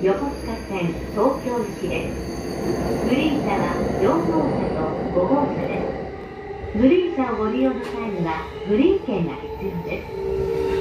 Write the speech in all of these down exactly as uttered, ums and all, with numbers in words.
横須賀線東京行きです。グリーン車はよん号車とご号車です。グリーン車をご利用の際にはグリーン券が必要です。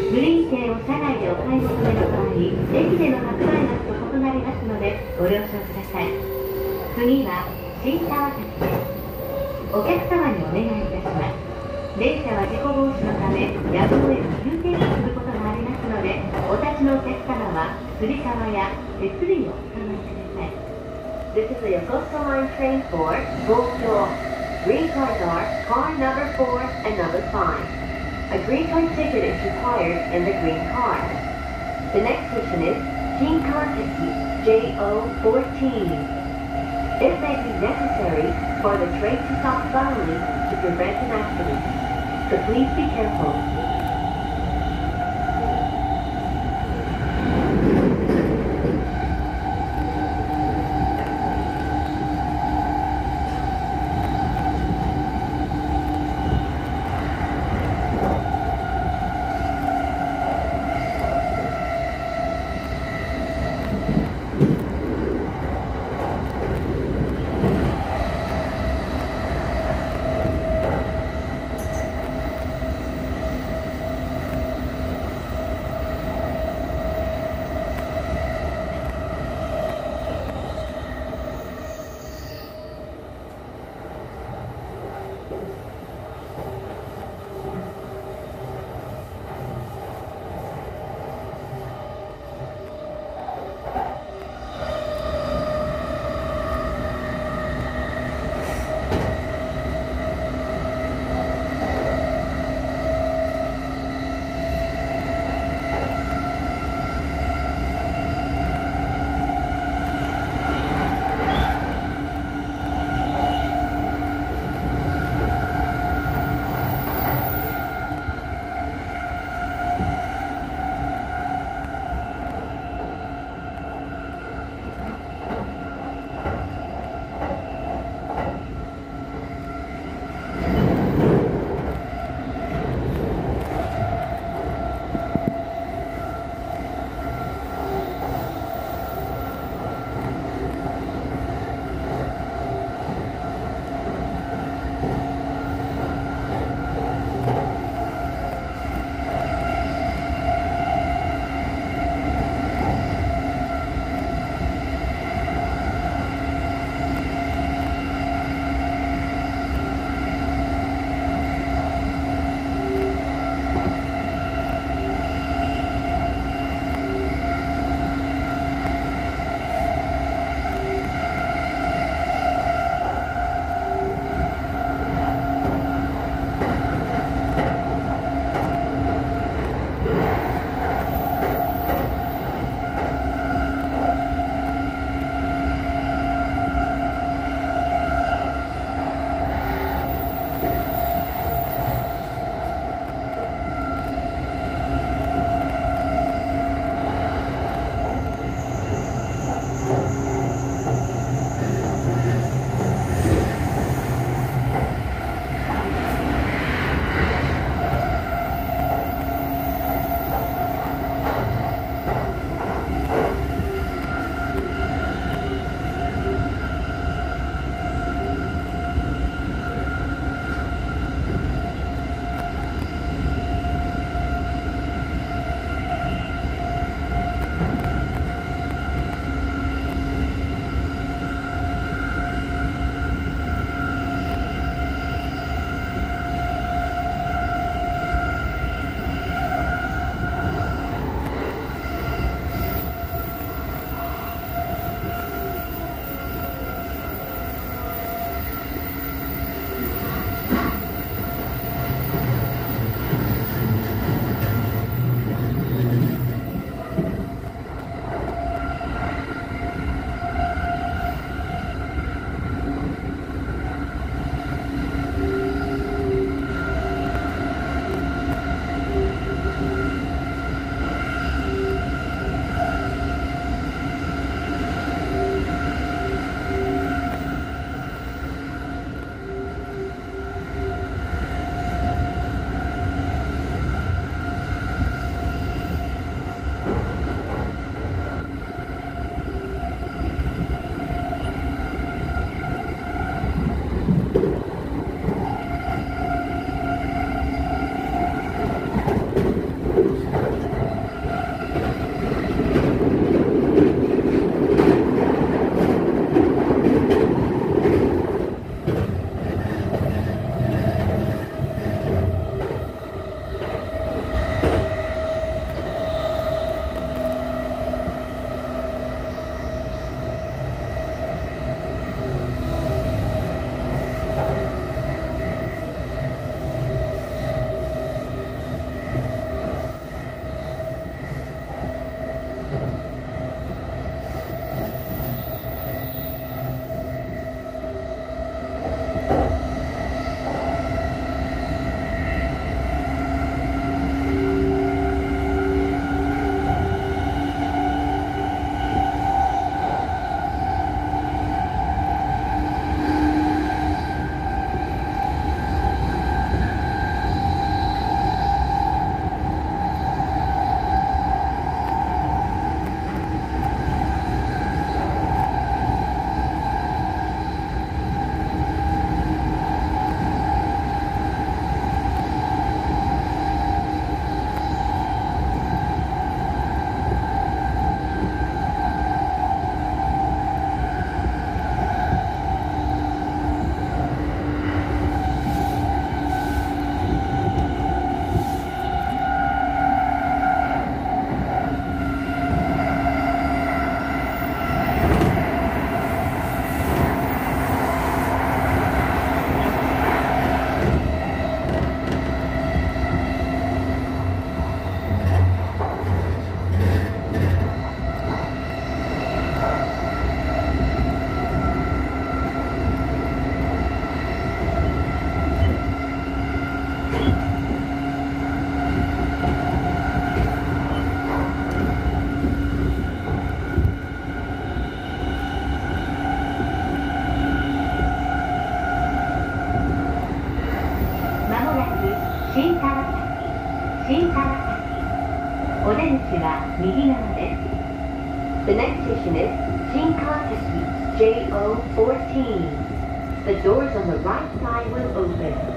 グリーン券を車内でお買い求めの場合、駅での発売額と異なりますのでご了承ください。次は新川崎です。お客様にお願いいたします。電車は事故防止のためやむを得ず急停車することがありますので、お立ちのお客様はつり革や手すりをお使いください。This is the Yokosuka Line train for Tokyo. Green cards are car number four and number five. A green card ticket is required in the green car. The next station is Shinkanseki J O fourteen. It may be necessary for the train to stop suddenly to prevent an accident, so please be careful. 「 新川崎、新川崎。お出口は右側です。The next station is Shinkawasaki J O fourteen. The doors on the right side will open.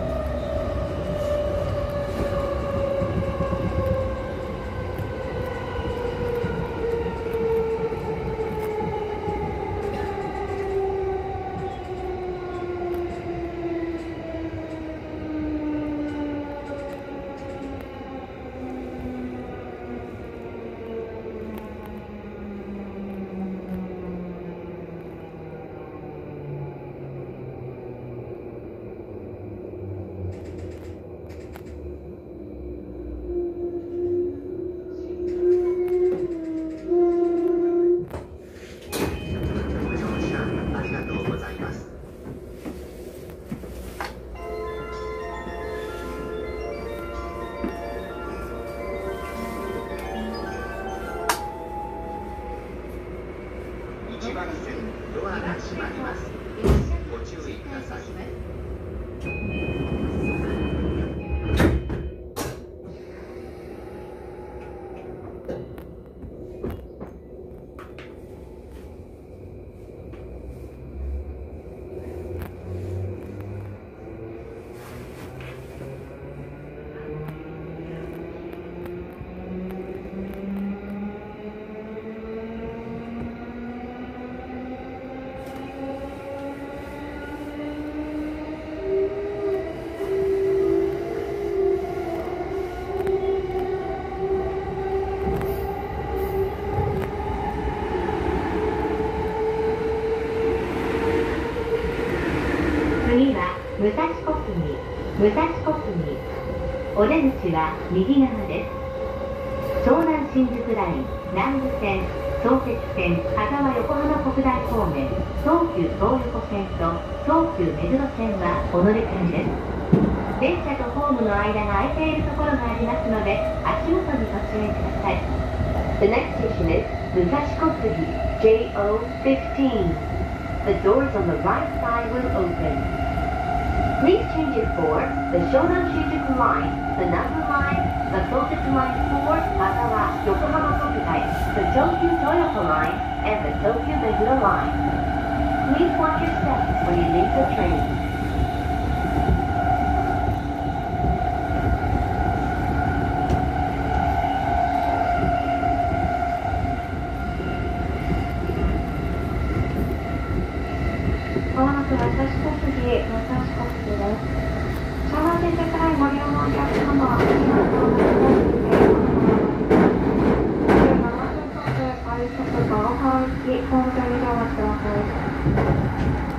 武蔵小杉、武蔵小杉。お出口は右側です。湘南新宿ライン、南武線、相鉄線、香川横浜国大方面、東急東横線と東急目黒線はお乗り換えです。電車とホームの間が空いているところがありますので、足元にご注意ください。The next station is 武蔵小杉 J O fifteen. The doors on the right side will open. Please change it for the Shonan Shinjuku Line, the Nambu Line, the Sotetsu Line for Kagawa Yokohama Kokugai, the Tokyu Toyoko Line, and the Tokyu Meguro Line. Please watch your steps when you leave the train. まもなく武蔵小杉、武蔵小杉です。湘南新宿ラインご利用のお客様、ありがとうございます。なな分発快速ガロハ行き、ホーム上にお待ちください。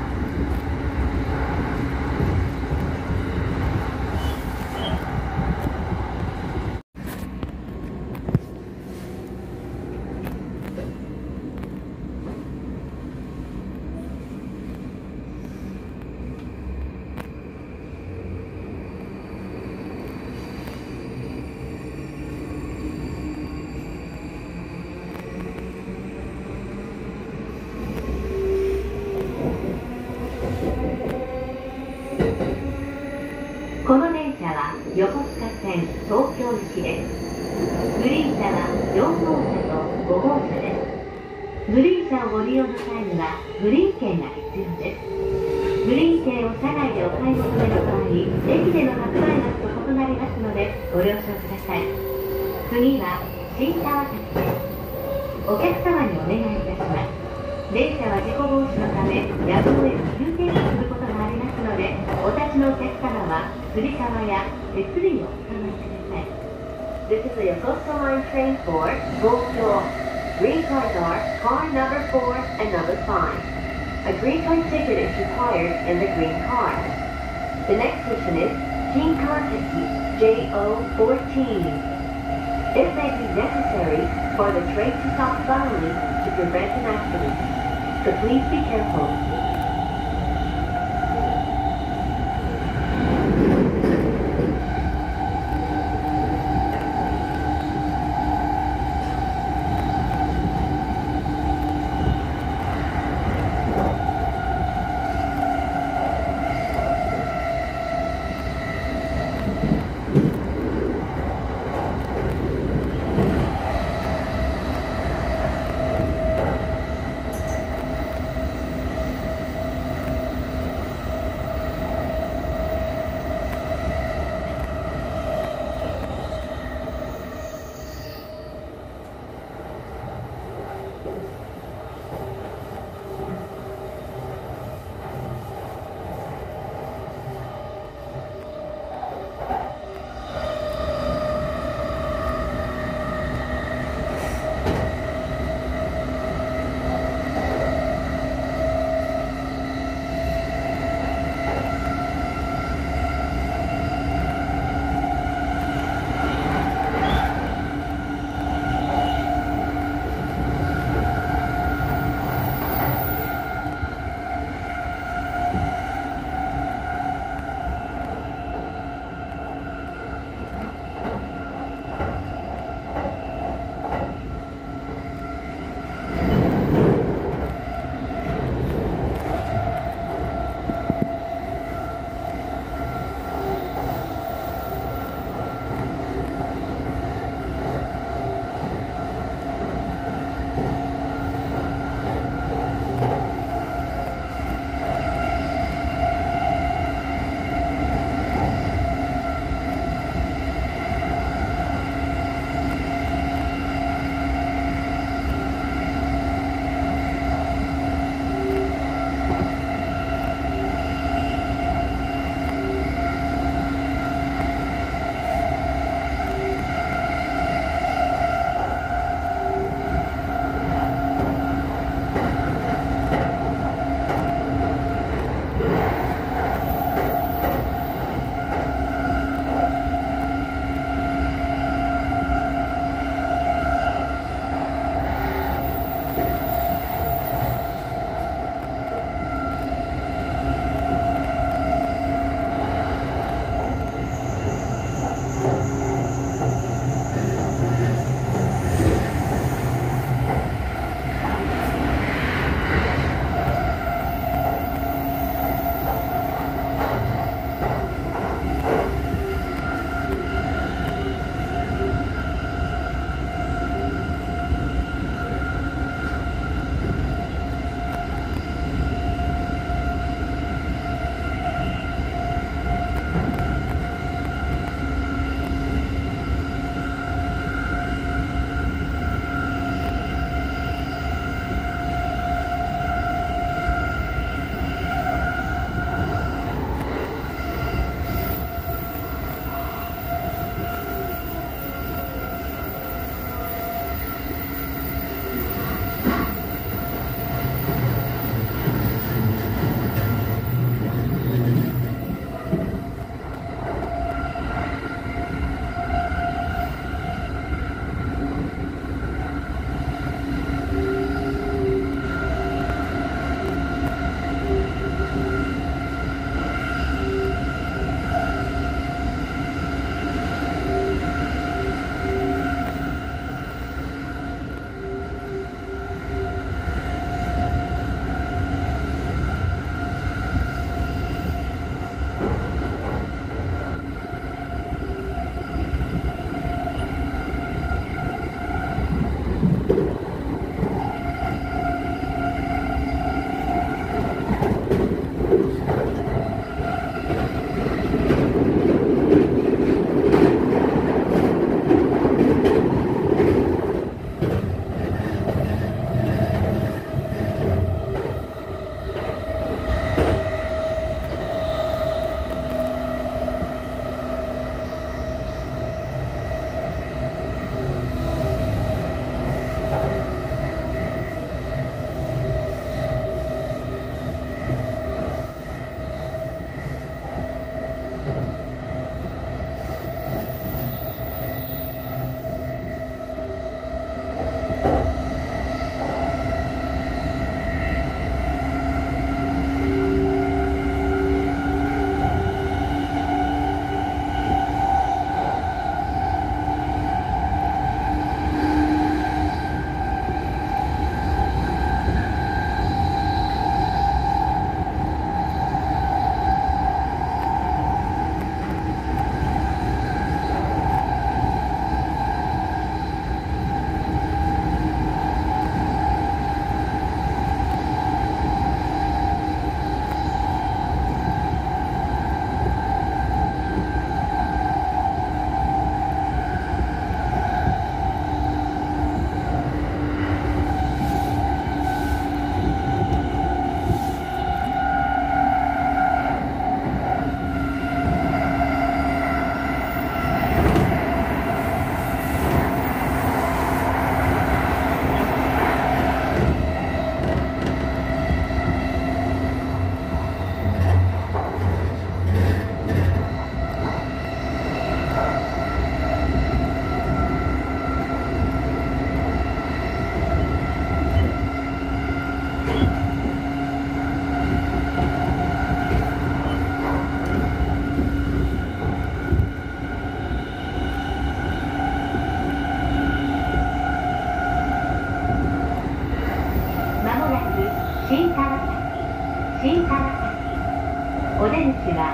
この電車は横須賀線東京行きです。グリーン車はよん号車とご号車です。グリーン車をご利用の際にはグリーン券が必要です。グリーン券を車内でお買い求めの場合、駅での発売額と異なりますのでご了承ください。次は新川崎です。お客様にお願いいたします。電車は事故防止のためやむを得ず急停車することがありますので、お立ちのお客様はつり革や手すりをお使いください。This is the Yokosuka Line train for Gokyo. Green cars are car number four and number five. A green card ticket is required in the green car. The next station is Shinkawasaki J O fourteen. It may be necessary for the train to stop suddenly to prevent an accident, so please be careful. ご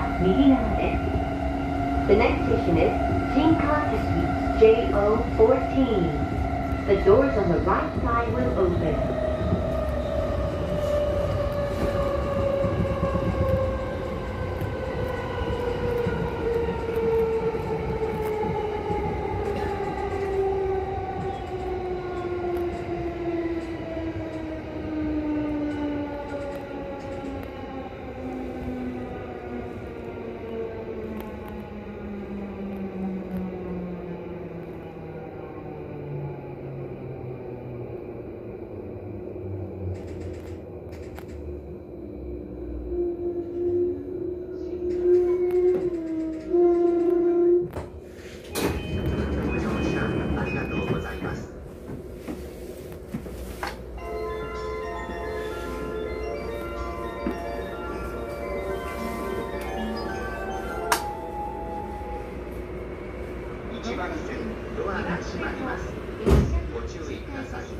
右側です。The next station is Shinkanseki J O fourteen. The doors on the right side will open. いちばん線ドアが閉まります。ご注意ください。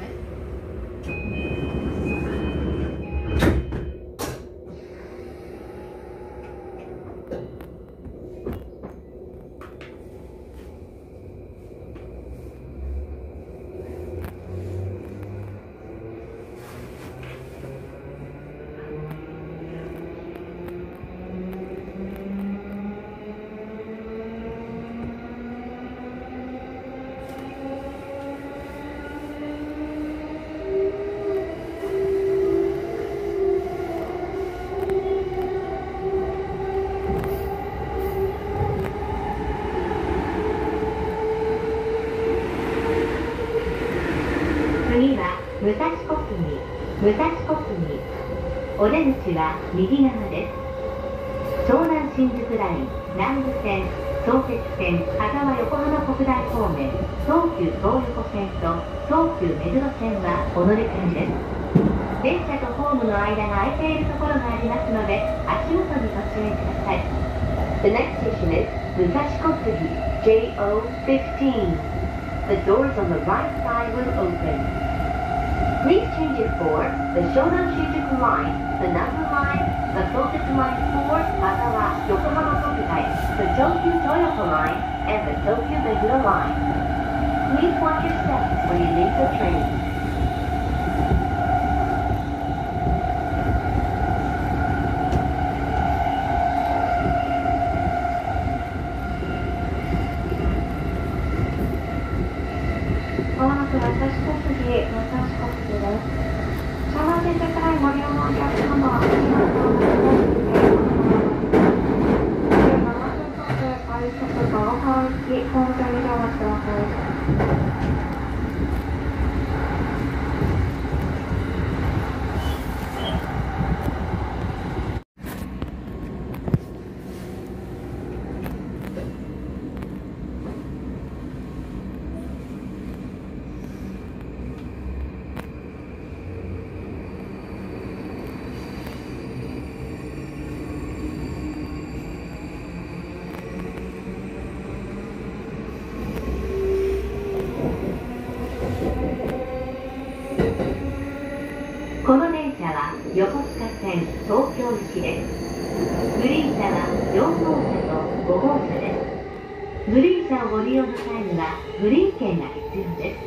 次は武蔵小杉、武蔵小杉。お出口は右側です。湘南新宿ライン、南武線、相鉄線、羽沢横浜国大方面、東急東横線と東急目黒線はお乗り換えです。電車とホームの間が空いているところがありますので、足元にご注意ください。The next station is 武蔵小杉 J O fifteen. The doors on the right side will open. Please change it for the Shonan Shinjuku Line, the Nabu Line, the Sottetsu Line four, Hazawa Yokohama Kokutai, the Tokyu Toyoko Line, and the Tokyu Meguro Line. Please watch your steps when you leave the train. まもなく武蔵小杉、武蔵小杉です。湘南新宿ラインご利用のお客様、ありがとうございます。じゅうななふん発快速川原行き、ホーム上にお待ちください。 この電車は横須賀線東京行きです。グリーン車はよん号車とご号車です。グリーン車をご利用の際にはグリーン券が必要です。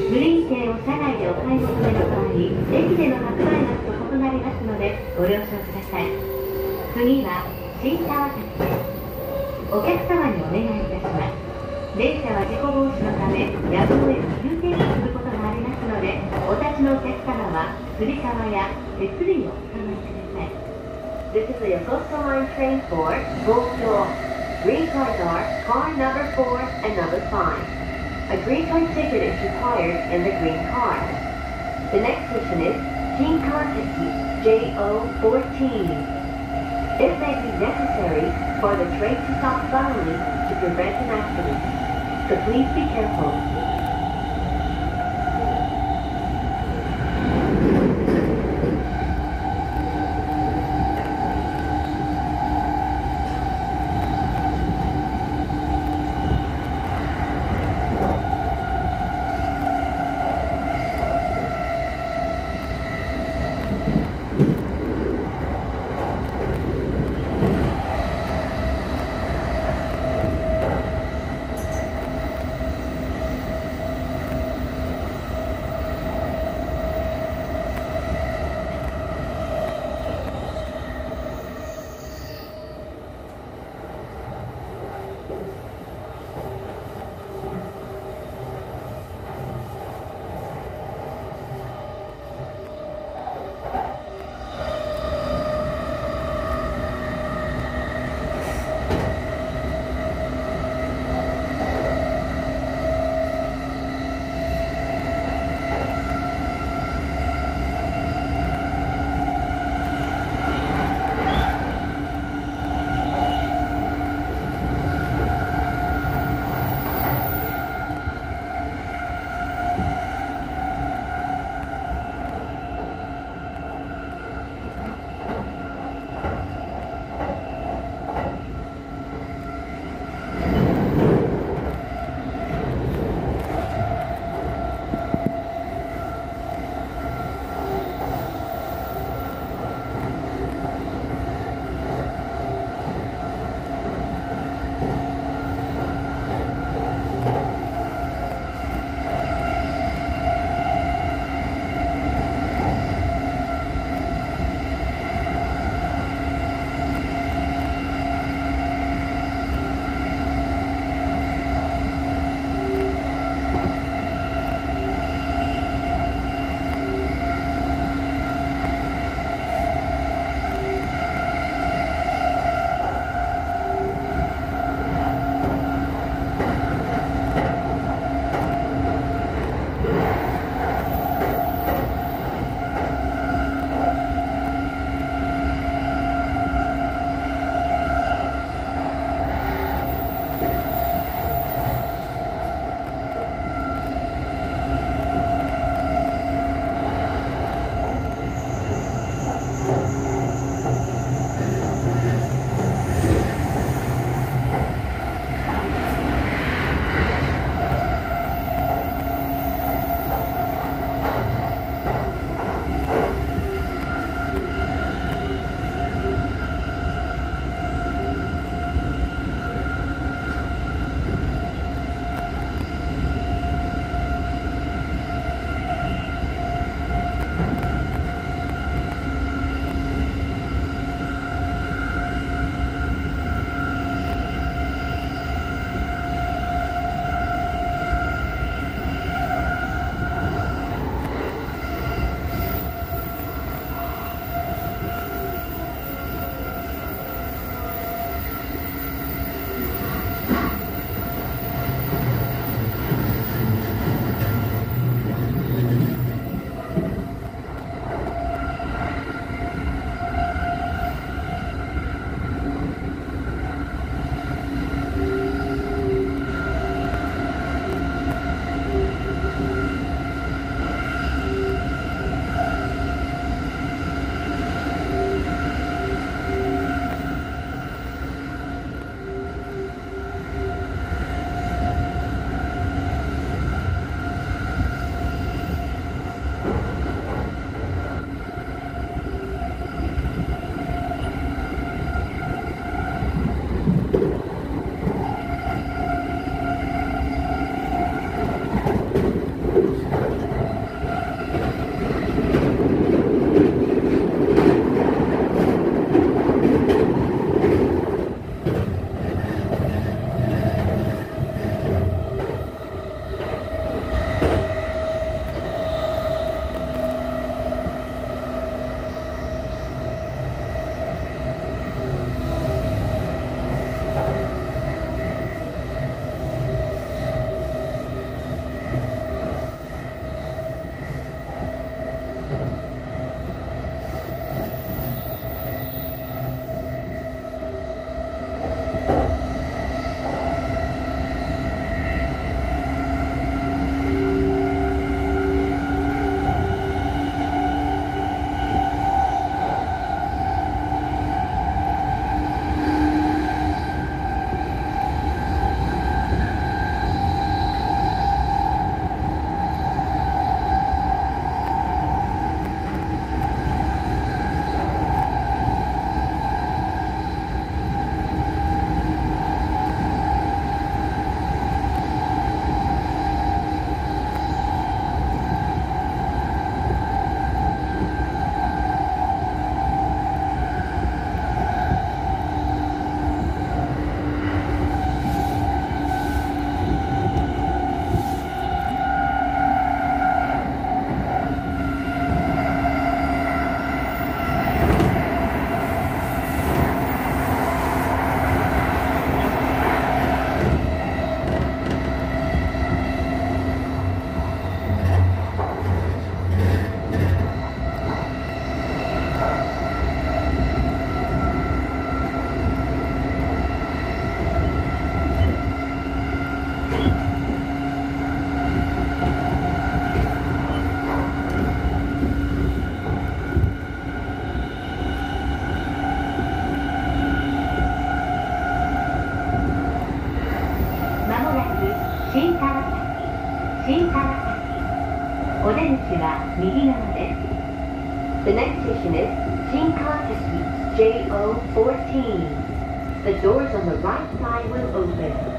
グリーン券を車内でお買い求めの場合、駅での発売額と異なりますのでご了承ください。次は新川崎です。お客様にお願いいたします。電車は事故防止のためやむを得ず急停車することがありますので、お立ちのお客様はつり革や手すりをお使いください。This is a Yokosuka Line train for Tokyo. Green cars are car number four and number five. A green card ticket is required in the green car. The next station is Shinkanseki J O fourteen. It may be necessary for the train to stop suddenly to prevent an accident. So please be careful. まもなく武蔵小杉、武蔵小杉です。 出口は右側です。The next station is Shinkantachi J O fourteen. The doors on the right side will open.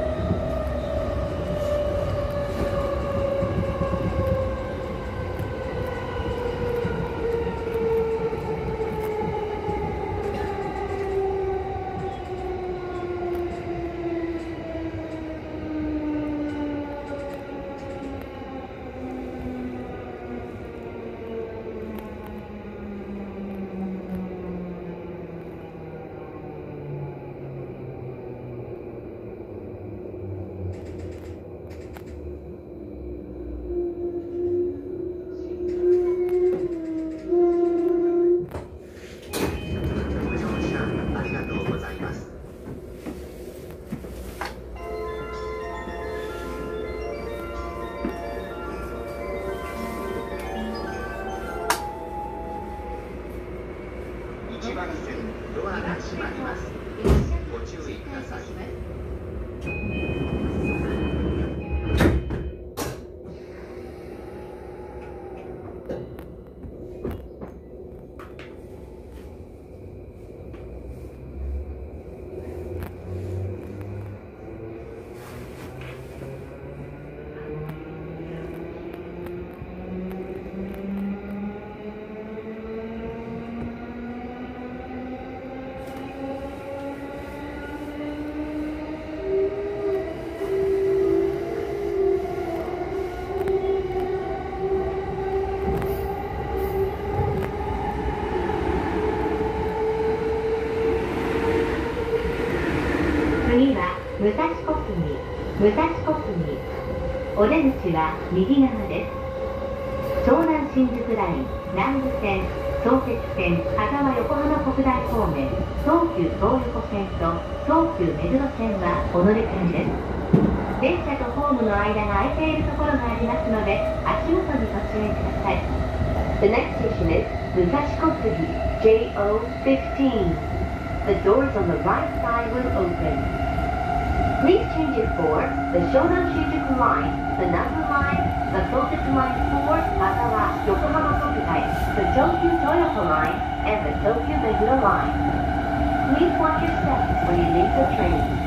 武蔵小杉、武蔵小杉。お出口は右側です。湘南新宿ライン、南武線、相鉄線、羽沢横浜国大方面、東急東横線と東急目黒線はお乗り換えです。電車とホームの間が空いているところがありますので、足元にご注意ください。The next station is 武蔵小杉 J O fifteen. The doors on the right side will open. Please change it for the Shonan Shinjuku Line, the Nanbu Line, the Soseki Line four, Hatawa, Yokohama Kokugai, the Tokyu Toyoko Line, and the Tokyu Meguro Line. Please watch your steps when you leave the train.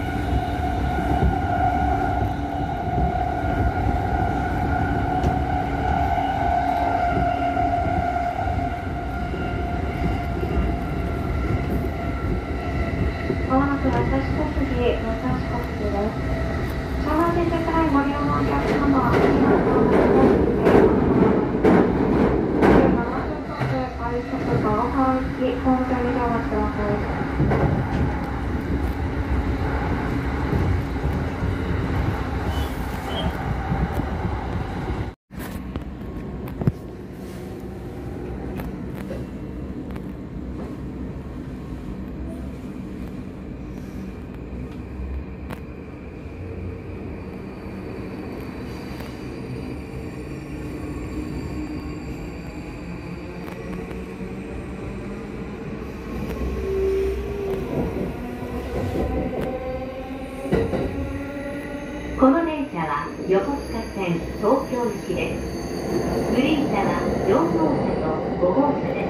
まもなく武蔵小杉、武蔵小杉です。湘南新宿ラインご利用のお客様は、次のホームでじゅうななふんほどで快速川原行きホーム上にお待ちください。 この電車は横須賀線東京行きです。グリーン車はよん号車とご号車です。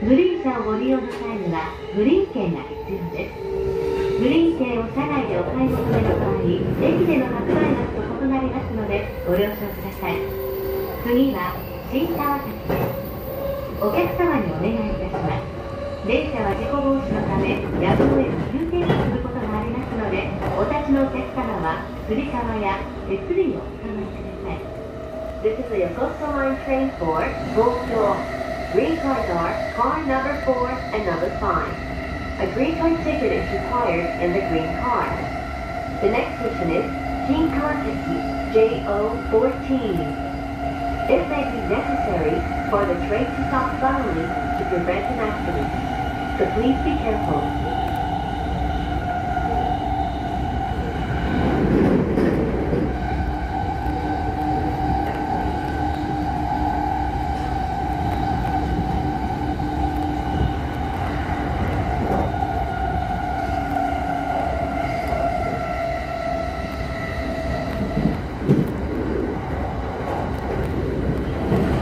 グリーン車をご利用の際にはグリーン券が必要です。グリーン券を車内でお買い求めの場合、駅での発売額と異なりますのでご了承ください。次は新川崎です。お客様にお願いいたします。電車は事故防止のためやむを得ず急停車することがありますので、お立ちのお客様はつり革や手すりをお使いください。This is the Yokosuka Line train for Tokyo. Green cards are car number four and number five. A green card ticket is required in the green car. The next station is Shinkantachi J O fourteen. It may be necessary for the train to stop suddenly to prevent an accident. So please be careful. まもなく武蔵小杉、武蔵小杉です。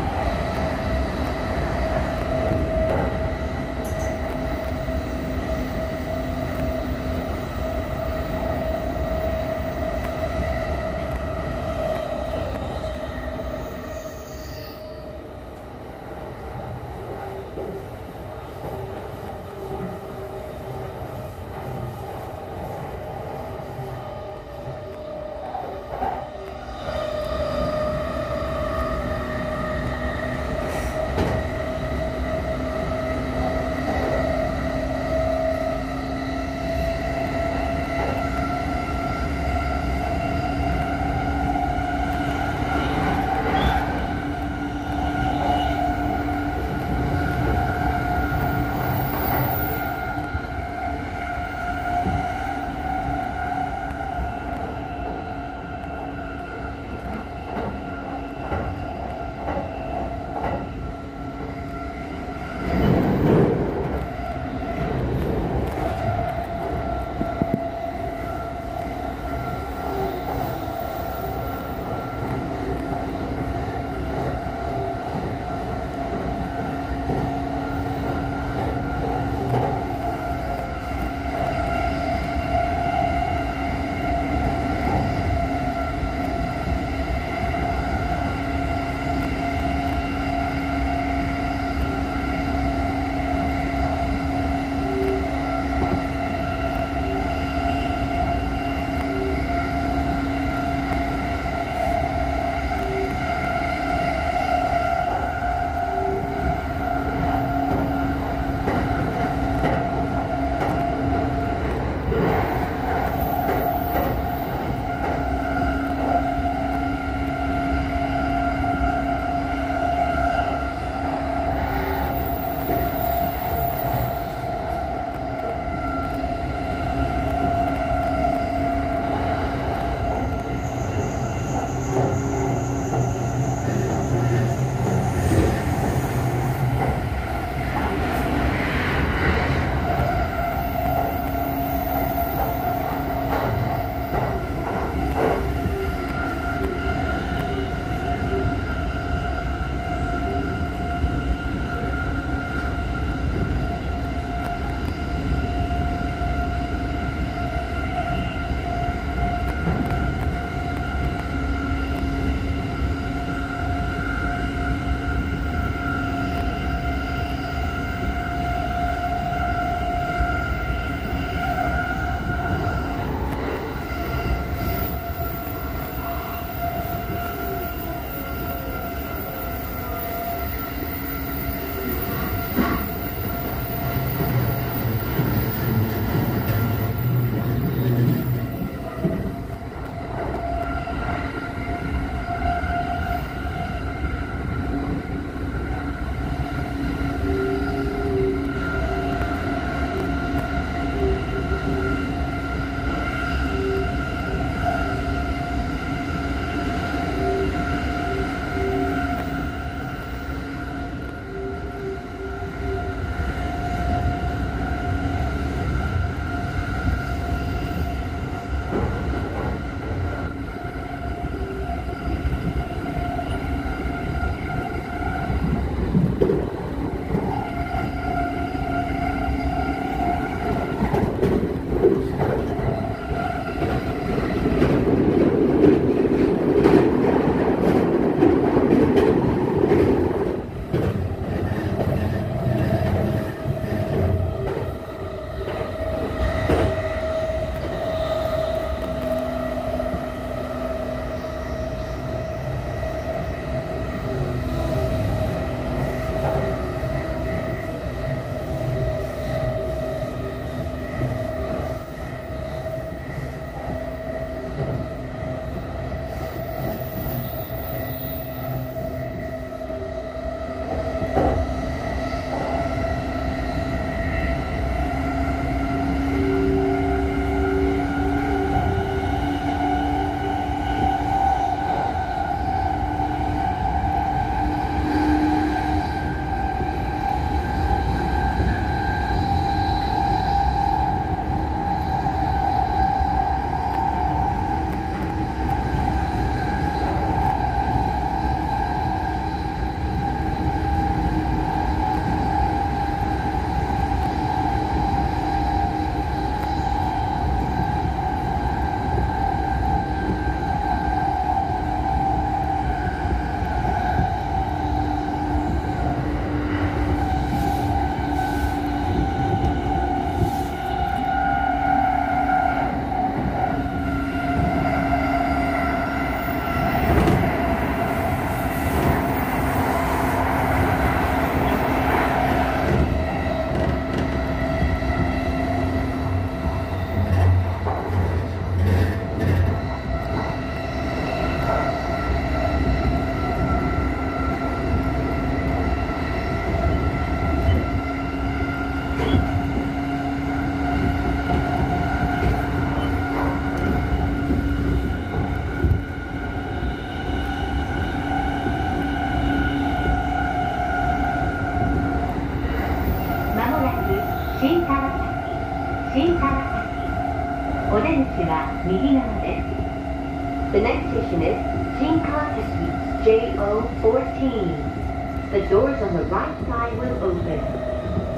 出口は右側です。The next station is Shinkantashi J O fourteen. The doors on the right side will open.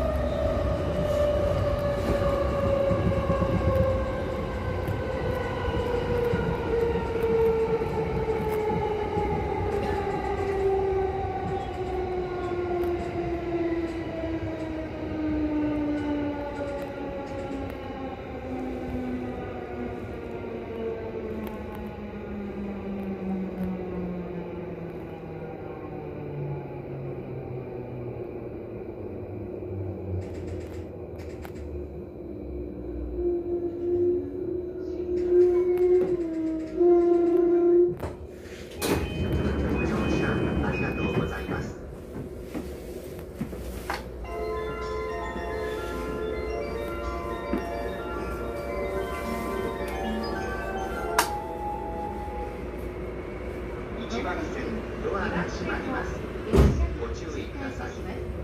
一番線ドアが閉まります。ご注意ください。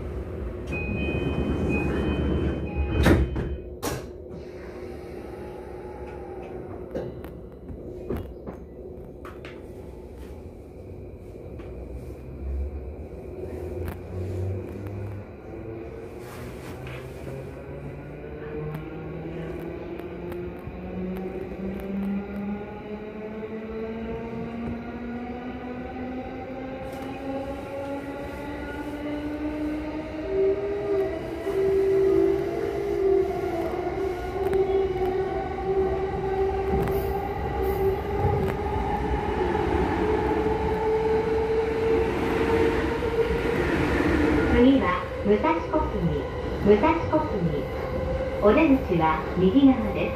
次は武蔵小杉、武蔵小杉。お出口は右側です。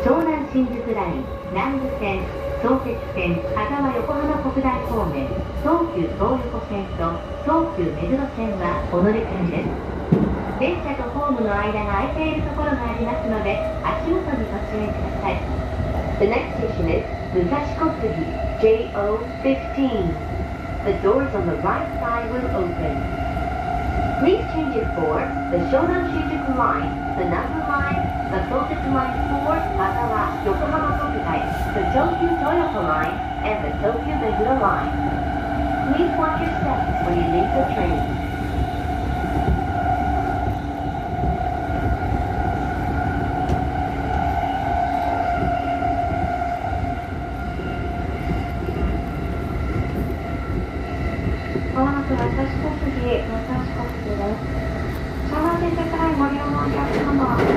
湘南新宿ライン、南武線、相鉄線、香川横浜国大方面、東急東横線と東急目黒線はお乗り換えです。電車とホームの間が空いているところがありますので、足元にご注意ください。The next station is 武蔵小杉 J O fifteen. The doors on the right side will open. Please change it for the Shonan Shinjuku Line, the Nambu Line, the Sotetsu Line for Kagawa Yokohama Kokutai, the Tokyu Toyoko Line, and the Tokyu Meguro Line. Please watch your steps when you leave the train. まもなく武蔵小杉、武蔵小杉です。湘南新宿ラインご利用のお客様、